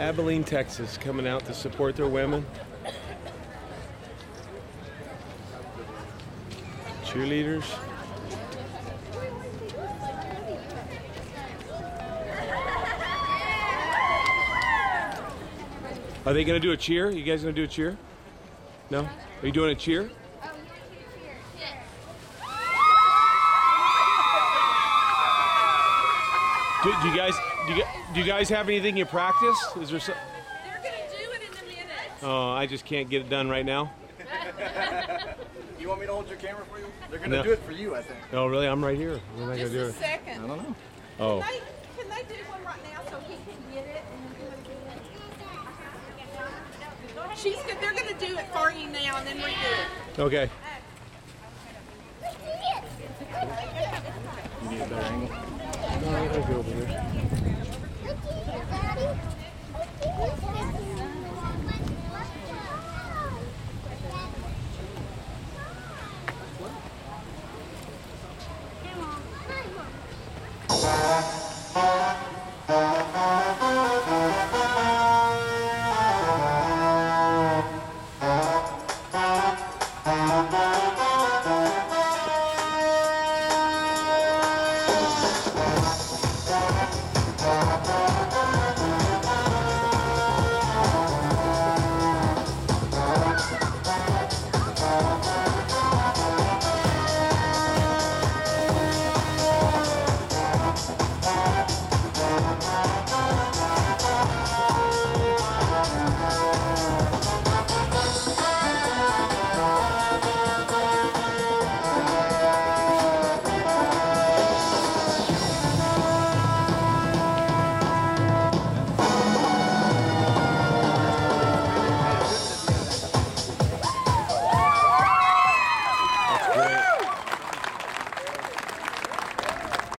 Abilene, Texas, coming out to support their women. Cheerleaders. Are they going to do a cheer? You guys going to do a cheer? No? Are you doing a cheer? Do you guys have anything you practice? Is there some? They're gonna do it in a minute. Oh, I just can't get it done right now. You want me to hold your camera for you? They're gonna do it for you, I think. Oh, really? I'm right here. When am I gonna Just do a it? second. I don't know. Oh. Can they do one right now so he can get it? They're gonna do it for you now and then redo it. Okay. You need a better angle? No, I'll go over here.